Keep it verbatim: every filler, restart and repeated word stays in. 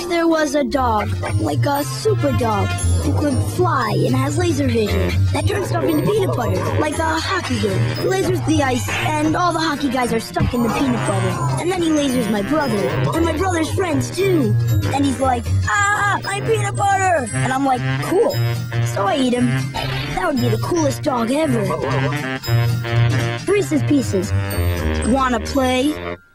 if there was a dog, like a Superdog, who could fly and has laser vision, that turns stuff into peanut butter, like a hockey game. He lasers the ice, and all the hockey guys are stuck in the peanut butter. And then he lasers my brother, and my brother's friends too. And he's like, ah, I'm peanut butter! And I'm like, cool. So I eat him. That would be the coolest dog ever. Reese's Pieces. Wanna play?